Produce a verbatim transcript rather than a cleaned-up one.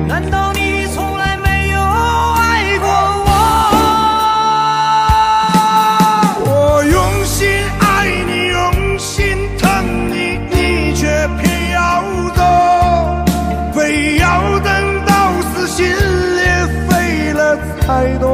难道你从来没有爱过我？ 我用心爱你，用心疼你，你却偏要走，非要等到死心裂肺了才懂。